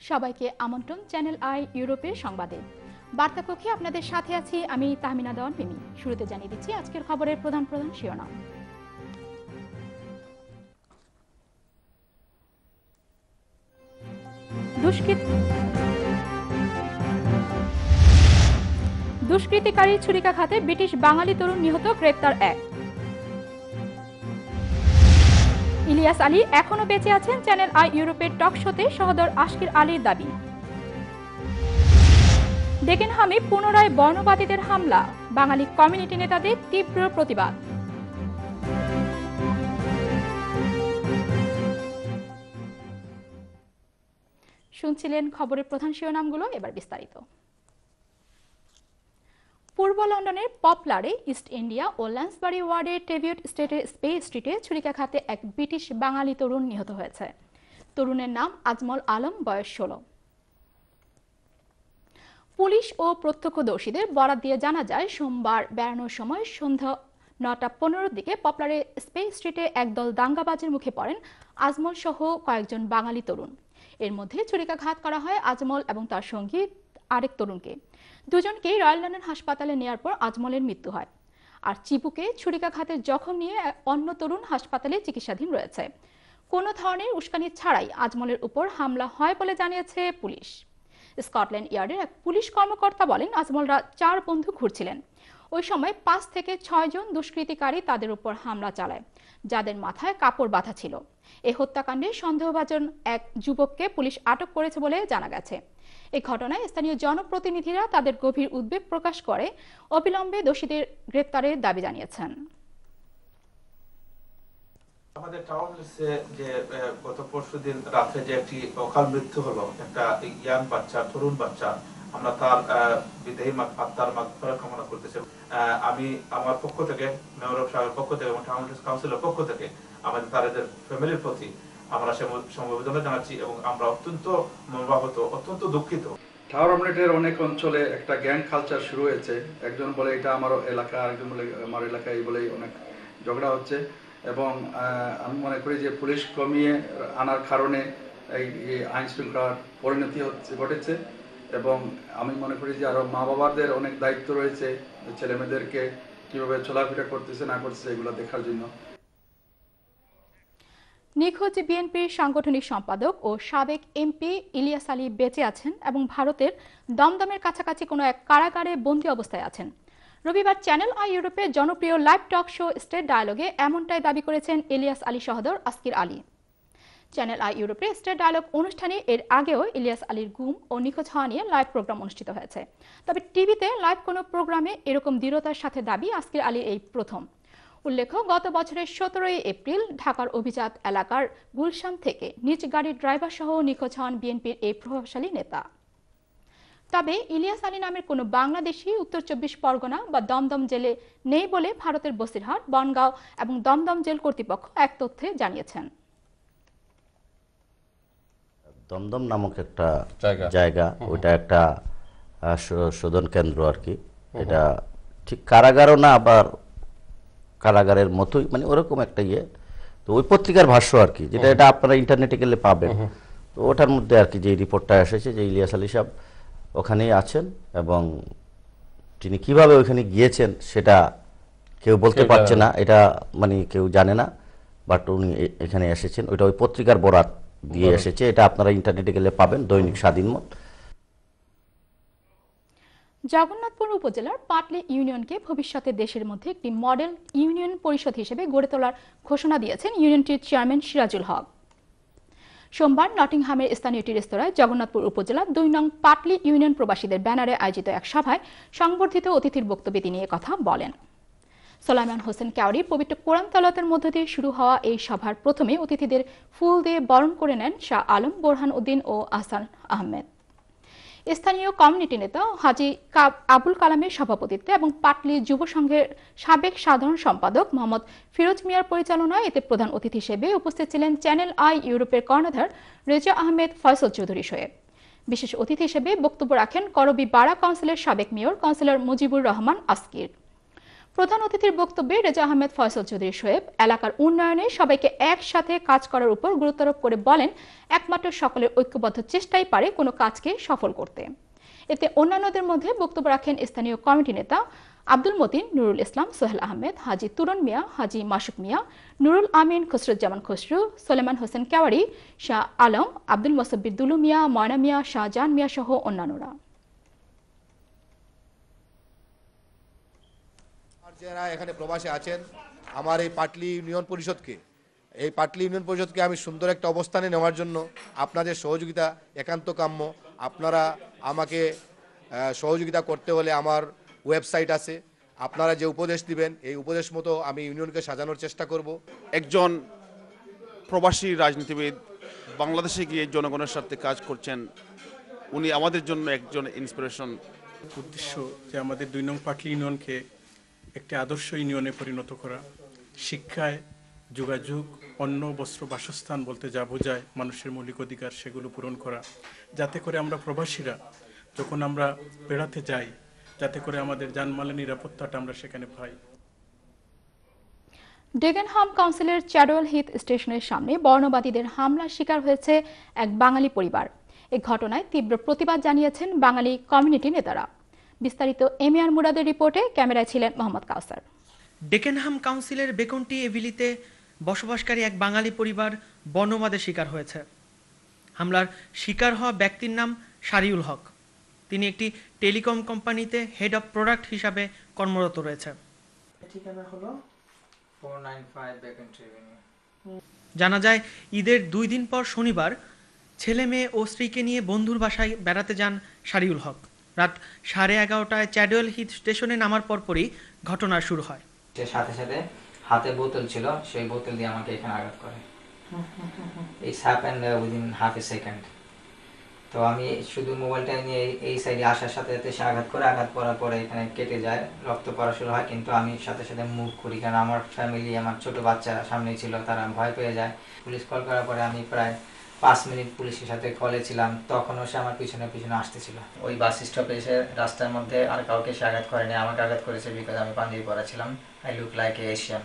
সবাইকে আমন্ত্রণ channel I ইউরোপের সংবাদে। বার্তা কক্ষে আপনাদের সাথে আছি আমি তাহমিনা দেওয়ান মিমি। শুরুতে জানিয়ে দিচ্ছি আজকের খবরের প্রধান শিরোনাম। দুষ্কৃতিকারী ছুরিকাঘাতে ব্রিটিশ বাঙালি তরুণ নিহত, গ্রেপ্তার 1। ইলিয়াস আলী এখনো বেঁচে আছেন, চ্যানেল আই ইউরোপের টক শোতে সহোদর আশকির আলীর দাবি। ডেকেনহামে পুনরায় বর্ণবাদীদের হামলা, বাঙালি কমিউনিটি নেতাদের তীব্র প্রতিবাদ। শুনছিলেন খবরের প্রধান শিরোনামগুলো, এবার বিস্তারিত। পূর্ব লন্ডনের পপলারে ইস্ট ইন্ডিয়া ও ল্যান্সবারি ওয়ার্ডের টেভিউট স্টেটের স্পে স্ট্রিটে ছুরিকাঘাতে এক ব্রিটিশ বাঙালি তরুণ নিহত হয়েছে। তরুণের নাম আজমল আলম, বয়স 16। পুলিশ ও প্রত্যক্ষদর্শীদের বরাত দিয়ে জানা যায়, সোমবার বেড়ানোর সময় সন্ধ্যা 9:15 দিকে পপলারে স্পে স্ট্রিটে একদল দাঙ্গাবাজের মুখে পড়েন আজমল সহ কয়েকজন বাঙালি তরুণ। এর মধ্যে ছুরিকাঘাত করা হয় আজমল এবং তার সঙ্গী আরেক তরুণকে। দুজনকেই রয়্যাল লন্ডন হাসপাতালে নেওয়ার পর আজমলের মৃত্যু হয়। আর চিবুকে ছুরিকাঘাতের জখম নিয়ে অন্য তরুণ হাসপাতালে চিকিৎসাধীন রয়েছে। কোনো ধরনের উস্কানি ছাড়াই আজমলের উপর হামলা হয় বলে জানিয়েছে পুলিশ। স্কটল্যান্ড ইয়ার্ডের এক পুলিশ কর্মকর্তা বলেন, আজমলরা 4 বন্ধু ঘুরছিলেন। ওই সময় 5 থেকে 6 জন দুষ্কৃতিকারী তাদের উপর হামলা চালায়, যাদের মাথায় কাপড় বাঁধা ছিল। এই হত্যাকাণ্ডে সন্দেহভাজন এক যুবককে পুলিশ আটক করেছে বলে জানা গেছে। এই ঘটনায় স্থানীয় জনপ্রতিনিধিরা তাদের গভীর উদ্বেগ প্রকাশ করে অবিলম্বে দোষীদের গ্রেপ্তারের দাবি জানিয়েছেন। আমাদের টাউন লিস্টে যে গত পরশুদিন রাতে যে একটি অকাল মৃত্যু হলো, একটা ইয়াং বাচ্চা, তরুণ বাচ্চা, আমরা তার বিদেহী আত্মার মাগফিরাত কামনা করতেছি। আমি আমার পক্ষ থেকে, মেয়র সাহেবের পক্ষ থেকে এবং টাউন লিস্ট কাউন্সিলের পক্ষ থেকে আমাদের তাদের ফ্যামিলির প্রতি আমরা সমবেদনা জানাচ্ছি এবং আমরা অত্যন্ত মর্মাহত, অত্যন্ত দুঃখিত। টাওয়ার হ্যামলেটের অনেক অঞ্চলে একটা গ্যাং কালচার শুরু হয়েছে। একজন বলে এটা আমার এলাকা, আরেকজন বলে আমার এলাকা, এই বলেই অনেক ঝগড়া হচ্ছে। এবং আমি মনে করি যে পুলিশ কমিয়ে আনার কারণে এই আইন শৃঙ্খলার পরিণতি ঘটেছে। এবং আমি মনে করি যে আরো মা বাবাদের অনেক দায়িত্ব রয়েছে ছেলে মেয়েদেরকে কিভাবে চলাফেরা করতেছে না করতেছে এগুলো দেখার জন্য। নিখোঁজ বিএনপির সাংগঠনিক সম্পাদক ও সাবেক এমপি ইলিয়াস আলী বেঁচে আছেন এবং ভারতের দমদমের কাছাকাছি কোনো এক কারাগারে বন্দী অবস্থায় আছেন। রবিবার চ্যানেল আই ইউরোপের জনপ্রিয় লাইভ টক শো স্টেট ডায়ালগে এমনটাই দাবি করেছেন ইলিয়াস আলী সহোদর আশকির আলী। চ্যানেল আই ইউরোপের স্টেট ডায়ালগ অনুষ্ঠানে এর আগেও ইলিয়াস আলীর গুম ও নিখোঁজ হওয়া নিয়ে লাইভ প্রোগ্রাম অনুষ্ঠিত হয়েছে। তবে টিভিতে লাইভ কোনো প্রোগ্রামে এরকম দৃঢ়তার সাথে দাবি আশকির আলীর এই প্রথম। উল্লেখ্য, গত বছরের 17 এপ্রিল ঢাকার অভিজাত এলাকার গুলশান থেকে নিজ গাড়ির ড্রাইভার সহ নিখোঁজ হন বিএনপির এই প্রভাবশালী নেতা। তবে ইলিয়াস আলী নামের কোনো বাংলাদেশি উত্তর 24 পরগনা বা দমদম জেলে নেই বলে ভারতের বসিরহাট, বনগাঁও এবং দমদম জেল কর্তৃপক্ষ এক তথ্যে জানিয়েছেন। দমদম নামক একটা জায়গা, ওইটা একটা শোধন কেন্দ্র আর কি। এটা ঠিক কারাগারও না, আবার কারাগারের মতোই, মানে ওরকম একটা ইয়ে। তো ওই পত্রিকার ভাষ্য আর কি, যেটা এটা আপনারা ইন্টারনেটে গেলে পাবেন। তো ওটার মধ্যে আর কি যে রিপোর্টটা এসেছে যে ইলিয়াস আলী সাহেব ওখানেই আছেন এবং তিনি কিভাবে ওইখানে গিয়েছেন সেটা কেউ বলতে পারছে না, এটা মানে কেউ জানে না। বাট উনি এখানে এসেছেন, ওইটা ওই পত্রিকার বরাত দিয়ে এসেছে। এটা আপনারা ইন্টারনেটে গেলে পাবেন, দৈনিক স্বাধীনমত। জগন্নাথপুর উপজেলার পাটলি ইউনিয়নকে ভবিষ্যতে দেশের মধ্যে একটি মডেল ইউনিয়ন পরিষদ হিসেবে গড়ে তোলার ঘোষণা দিয়েছেন ইউনিয়নটির চেয়ারম্যান সিরাজুল হক। সোমবার নটিংহামের স্থানীয় একটি রেস্তোরাঁয় জগন্নাথপুর উপজেলা 2 নং পাটলি ইউনিয়ন প্রবাসীদের ব্যানারে আয়োজিত এক সভায় সংবর্ধিত অতিথির বক্তব্যে তিনি কথা বলেন। সোলাইমান হোসেন কাউরি পবিত্র কোরআন তেলাওয়াতের মধ্য দিয়ে শুরু হওয়া এই সভার প্রথমে অতিথিদের ফুল দিয়ে বরণ করে নেন শাহ আলম, বোরহান উদ্দিন ও আহসান আহমেদ। স্থানীয় কমিউনিটি নেতা হাজী আবুল কালামের সভাপতিত্বে এবং পাটলি যুব সংঘের সাবেক সাধারণ সম্পাদক মোহাম্মদ ফিরোজ মিয়ার পরিচালনায় এতে প্রধান অতিথি হিসেবে উপস্থিত ছিলেন চ্যানেল আই ইউরোপের কর্ণধার রেজা আহমেদ ফয়সল চৌধুরী শোয়েব। বিশেষ অতিথি হিসেবে বক্তব্য রাখেন করবী বাড়া কাউন্সিলের সাবেক মেয়র কাউন্সিলর মুজিবুর রহমান আস্কির। প্রধান অতিথির বক্তব্যে রেজা আহমেদ ফয়সল চৌধুরী শোয়েব এলাকার উন্নয়নে সবাইকে একসাথে কাজ করার উপর গুরুত্বারোপ করে বলেন, একমাত্র সকলের ঐক্যবদ্ধ চেষ্টাই পারে কোনো কাজকে সফল করতে। এতে অন্যান্যদের মধ্যে বক্তব্য রাখেন স্থানীয় কমিটি নেতা আব্দুল মতিন, নুরুল ইসলাম, সোহেল আহমেদ, হাজি তুরন মিয়া, হাজি মাসুক মিয়া, নুরুল আমিন, খসরুজ্জামান খসরু, সোলেমান হোসেন কেওয়ারি, শাহ আলম, আব্দুল মোসাব্বির দুলু মিয়া, ময়না মিয়া, শাহজাহান মিয়া সহ অন্যান্যরা। যারা এখানে প্রবাসে আছেন, আমার এই পাটলি ইউনিয়ন পরিষদকে আমি সুন্দর একটা অবস্থানে নেওয়ার জন্য আপনাদের সহযোগিতা একান্ত কাম্য। আপনারা আমাকে সহযোগিতা করতে হলে আমার ওয়েবসাইট আছে, আপনারা যে উপদেশ দিবেন এই উপদেশ মতো আমি ইউনিয়নকে সাজানোর চেষ্টা করব। একজন প্রবাসী রাজনীতিবিদ বাংলাদেশে গিয়ে জনগণের সাথে কাজ করছেন, উনি আমাদের জন্য একজন ইন্সপিরেশন। উদ্দেশ্য যে আমাদের 2 নং পাটলি ইউনিয়নকে একটি আদর্শ ইউনিয়নে পরিণত করা, শিক্ষায়, যোগাযোগ, অন্ন, বস্ত্র, বাসস্থান বলতে যা বোঝায় মানুষের মৌলিক অধিকার সেগুলো পূরণ করা, যাতে করে আমরা প্রবাসীরা যখন আমরা বেড়াতে যাই যাতে করে আমাদের জানমালের নিরাপত্তাটা আমরা সেখানে পাই। ডেগেনহাম কাউন্সিলের চ্যাডওয়েল হিথ স্টেশনের সামনে বর্ণবাদীদের হামলার শিকার হয়েছে এক বাঙালি পরিবার। এই ঘটনায় তীব্র প্রতিবাদ জানিয়েছেন বাঙালি কমিউনিটি নেতারা। বিস্তারিত এমিয়ার মুরাদের রিপোর্টে, ক্যামেরায় ছিলেন মোহাম্মদ কাউসার। ডেকেনহাম কাউন্সিলের বেকনটি এভিলিতে বসবাসকারী এক বাঙালি পরিবার বর্ণবাদের শিকার হয়েছে। হামলার শিকার হওয়া ব্যক্তির নাম শারিউল হক। তিনি একটি টেলিকম কোম্পানিতে হেড অফ প্রোডাক্ট হিসাবে কর্মরত রয়েছে। ঠিকানা হলো 495 বেকনটি এভিনিউ। জানা যায় ঈদের 2 দিন পর শনিবার ছেলে মেয়ে ও স্ত্রীকে নিয়ে বন্ধুর বাসায় বেড়াতে যান শারিউল হক। রাত 11:30টায় চ্যাডওয়েল হিথ স্টেশনে নামার পরপরই ঘটনা শুরু হয়। সাথে সাথে হাতে বোতল ছিল, সেই বোতল দিয়ে আমাকে এখানে আঘাত করে। It's happened within half a second. তো আমি শুধু মোবাইলটা নিয়ে এই সাইডে আসার সাথে সাথে সে আঘাত করার পরে এখানে কেটে যায়, রক্ত পড়া শুরু হয়। কিন্তু আমি সাথে সাথে মুভ করি, কারণ আমার ফ্যামিলি, আমার ছোট বাচ্চা সামনে ছিল, তারা ভয় পেয়ে যায়। পুলিশ কল করার পরে আমি প্রায় 5 মিনিট পুলিশের সাথে কলে ছিলাম, তখনও সে আমার পিছনে আসতেছিল। ওই বাস স্টপে এসে রাস্তার মধ্যে আর কাউকে সে আঘাত করেনি, আমাকে আঘাত করেছে বিকজ আমি পাঞ্জাবি পরা ছিলাম। I look like an Asian.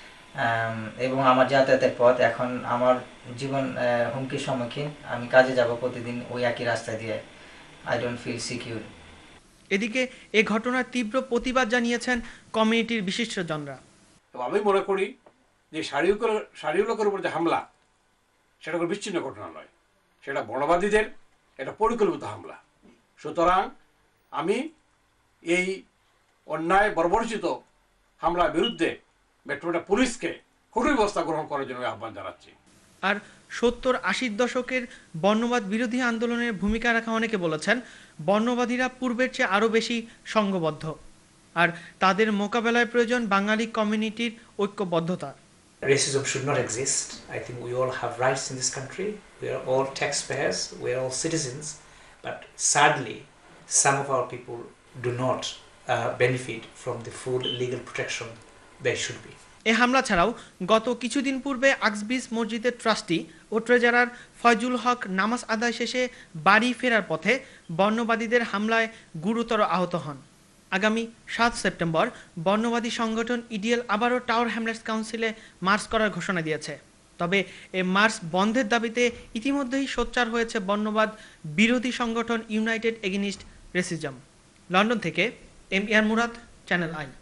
এবং আমার যাতায়াতের পথ, এখন আমার জীবন হুমকির সম্মুখীন। আমি কাজে যাব প্রতিদিন ওই একই রাস্তা দিয়ে। I don't feel secure. এদিকে এ ঘটনার তীব্র প্রতিবাদ জানিয়েছেন কমিউনিটির বিশিষ্টজনরা। আমি মনে করি যে শারীরিকের উপর যে হামলা, সেটা কোনো বিচ্ছিন্ন ঘটনা নয়, সেটা বর্ণবাদীদের একটা পরিকল্পিত হামলা। সুতরাং আমি এই অন্যায় বর্বরচিত হামলার বিরুদ্ধে মেট্রোপলিটন পুলিশকে কঠোর ব্যবস্থা গ্রহণ করার জন্য আহ্বান জানাচ্ছি। আর 70-80 দশকের বর্ণবাদ বিরোধী আন্দোলনের ভূমিকা রাখা অনেকে বলেছেন, বর্ণবাদীরা পূর্বের চেয়ে আরও বেশি সংঘবদ্ধ, আর তাদের মোকাবেলায় প্রয়োজন বাঙালি কমিউনিটির ঐক্যবদ্ধতা। Racism should not exist. I think we all have rights in this country. We are all taxpayers. We are all citizens. But sadly, some of our people do not benefit from the full legal protection they should be. এ হামলা ছাড়াও গত কিছুদিন পূর্বে আকসবিস মসজিদের trustee ও treasurer Faizul Haque নামাজ আদায় শেষে বাড়ি ফেরার পথে বর্ণবাদীদের হামলায় গুরুতর আহত হন। আগামী 7 সেপ্টেম্বর বর্ণবাদী সংগঠন ইডিএল আবারও টাওয়ার হ্যামলেটস কাউন্সিলে মার্চ করার ঘোষণা দিয়েছে। তবে এ মার্চ বন্ধের দাবিতে ইতিমধ্যেই সোচ্চার হয়েছে বর্ণবাদ বিরোধী সংগঠন ইউনাইটেড এগেইনস্ট রেসিজম। লন্ডন থেকে এমিয়ার মুরাদ, চ্যানেল আই।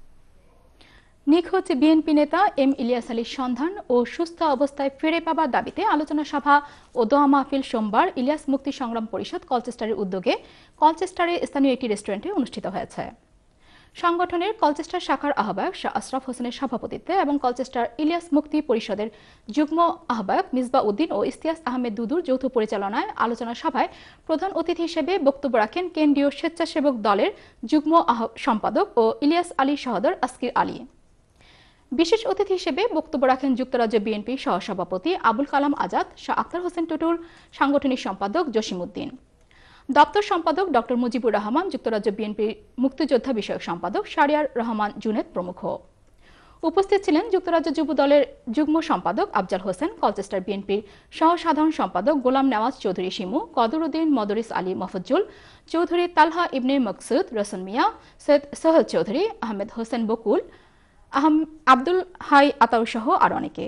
নিখোঁজ বিএনপি নেতা এম ইলিয়াস আলীর সন্ধান ও সুস্থ অবস্থায় ফিরে পাবার দাবিতে আলোচনা সভা ও দোয়া মাহফিল সোমবার ইলিয়াস মুক্তি সংগ্রাম পরিষদ কলচেস্টারের উদ্যোগে কলচেস্টারে স্থানীয় একটি রেস্টুরেন্টে অনুষ্ঠিত হয়েছে। সংগঠনের কলচেস্টার শাখার আহ্বায়ক শাহ আশরাফ হোসেনের সভাপতিত্বে এবং কলচেস্টার ইলিয়াস মুক্তি পরিষদের যুগ্ম আহ্বায়ক মিসবা উদ্দিন ও ইস্তিয়াস আহমেদ দুদুর যৌথ পরিচালনায় আলোচনা সভায় প্রধান অতিথি হিসেবে বক্তব্য রাখেন কেন্দ্রীয় স্বেচ্ছাসেবক দলের যুগ্ম সম্পাদক ও ইলিয়াস আলী সহোদর আসকির আলী। বিশেষ অতিথি হিসেবে বক্তব্য রাখেন যুক্তরাজ্য বিএনপি সহসভাপতি আবুল কালাম আজাদ, শাহ আক্তার হোসেন টুটুল, সাংগঠনিক সম্পাদক জসিম উদ্দিন, দপ্তর সম্পাদক ডক্টর মুজিবুর রহমান, যুক্তরাজ্য বিএনপি মুক্তিযোদ্ধা বিষয়ক সম্পাদক শারিয়ার রহমান জুনেদ প্রমুখ। উপস্থিত ছিলেন যুক্তরাজ্য যুব দলের যুগ্ম সম্পাদক আফজাল হোসেন, কলচেস্টার বিএনপির সহ সাধারণ সম্পাদক গোলাম নেওয়াজ চৌধুরী শিমু, কদরুদ্দিন মদরিস আলী মফজ্জুল চৌধুরী, তালহা ইবনে মকসুদ, রসন মিয়া, সৈয়দ সোহেল চৌধুরী, আহমেদ হোসেন বকুল, আব্দুল হাই আতাউর সহ আরো অনেকে।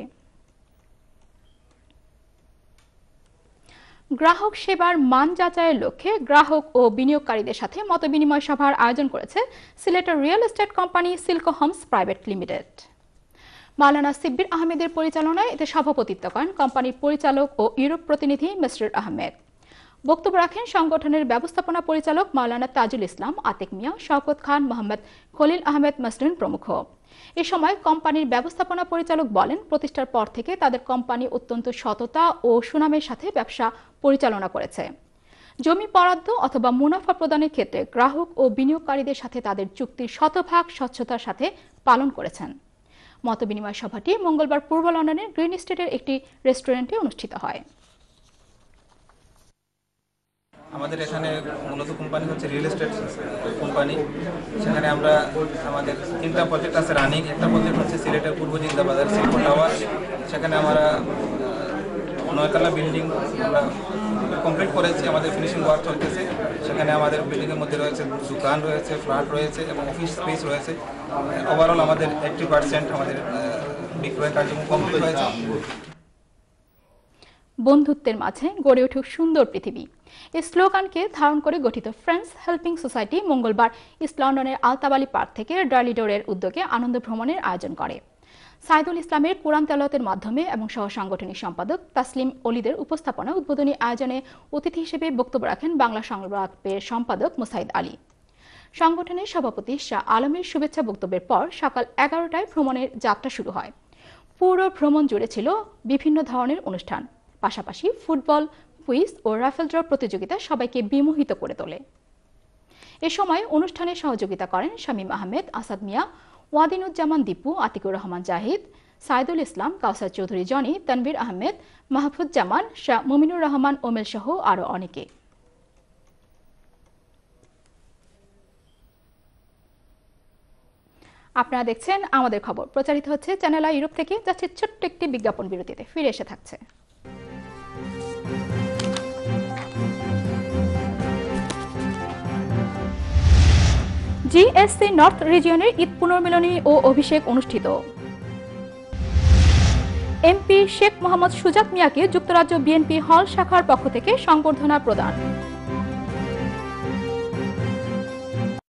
গ্রাহক সেবার মান যাচাইয়ের লক্ষ্যে গ্রাহক ও বিনিয়োগকারীদের সাথে মতবিনিময় সভার আয়োজন করেছে সিলেটের real estate company Silko homes private limited. Maulana Sibbir আহমেদের পরিচালনায় এতে সভাপতিত্ব করেন কোম্পানির পরিচালক ও ইউরোপ প্রতিনিধি মিস্টার আহমেদ। বক্তব্য রাখেন সংগঠনের ব্যবস্থাপনা পরিচালক মাওলানা তাজুল ইসলাম, আতিক মিয়া, শওকত খান, মোহাম্মদ খলিল আহমেদ মাসনুন প্রমুখ। এ সময় কোম্পানির ব্যবস্থাপনা পরিচালক বলেন, প্রতিষ্ঠার পর থেকে তাদের কোম্পানি অত্যন্ত সততা ও সুনামের সাথে ব্যবসা পরিচালনা করেছে। জমি বরাদ্দ অথবা মুনাফা প্রদানের ক্ষেত্রে গ্রাহক ও বিনিয়োগকারীদের সাথে তাদের চুক্তির শতভাগ স্বচ্ছতার সাথে পালন করেছেন। মতবিনিময় সভাটি মঙ্গলবার পূর্ব লন্ডনের গ্রিন স্ট্রিটের একটি রেস্টুরেন্টে অনুষ্ঠিত হয়। আমাদের এখানে মূলত কোম্পানি হচ্ছে রিয়েল এস্টেট কোম্পানি। সেখানে আমরা আমাদের 3টা প্রজেক্ট আছে রানিং। একটা প্রজেক্ট হচ্ছে সিলেটের পূর্ব জিন্দাবাজার সিল্কো টাওয়ার। সেখানে আমরা 9 তলা বিল্ডিং আমরা কমপ্লিট করেছি, আমাদের ফিনিশিং ওয়ার্ক চলতেছে। সেখানে আমাদের বিল্ডিংয়ের মধ্যে রয়েছে দোকান রয়েছে, ফ্ল্যাট রয়েছে এবং অফিস স্পেস রয়েছে। ওভারঅল আমাদের 80% আমাদের বিক্রয় কার্যক্রম কমপ্লিট হয়েছে। বন্ধুত্বের মাঝে গড়ে উঠুক সুন্দর পৃথিবী, এই স্লোগানকে ধারণ করে গঠিত ফ্রেন্ডস হেল্পিং সোসাইটি মঙ্গলবার ইস্ট লন্ডনের আলতাবালি পার্ক থেকে ডার্লিডোরের উদ্যোগে আনন্দ ভ্রমণের আয়োজন করে। সাইদুল ইসলামের কোরআন তেলাওয়াতের মাধ্যমে এবং সহ সাংগঠনিক সম্পাদক তাসলিম অলিদের উপস্থাপনা উদ্বোধনী আয়োজনে অতিথি হিসেবে বক্তব্য রাখেন বাংলা সংবাদের সম্পাদক মুসাইদ আলী। সংগঠনের সভাপতি শাহ আলমের শুভেচ্ছা বক্তব্যের পর সকাল 11টায় ভ্রমণের যাত্রা শুরু হয়। পুরো ভ্রমণ জুড়ে ছিল বিভিন্ন ধরনের অনুষ্ঠান, পাশাপাশি ফুটবল, কুইজ ও রাফেল ড্র প্রতিযোগিতা সবাইকে বিমোহিত করে তোলে। এ সময় অনুষ্ঠানে সহযোগিতা করেন শামীম আহমেদ, আসাদ মিয়া, ওয়াদিনুজ্জামান দীপু, আতিকুর রহমান জাহিদ, সাইদুল ইসলাম, কাউসার চৌধুরী জনি, তানভীর আহমেদ, মাহফুজ্জামান, শাহ মুমিনুর রহমান ওমেল সহ আরো অনেকে। আপনারা দেখছেন আমাদের খবর, প্রচারিত হচ্ছে চ্যানেল আই ইউরোপ থেকে। যাচ্ছে ছোট্ট একটি বিজ্ঞাপন বিরতিতে, ফিরে এসে থাকছে। জিএসসি নর্থ রিজিয়নের ঈদ পুনর্মিলনী ও অভিষেক অনুষ্ঠিত। এমপি শেখ মোহাম্মদ সুজাত মিয়াকে যুক্তরাজ্য বিএনপি হল শাখার পক্ষ থেকে সংবর্ধনা প্রদান।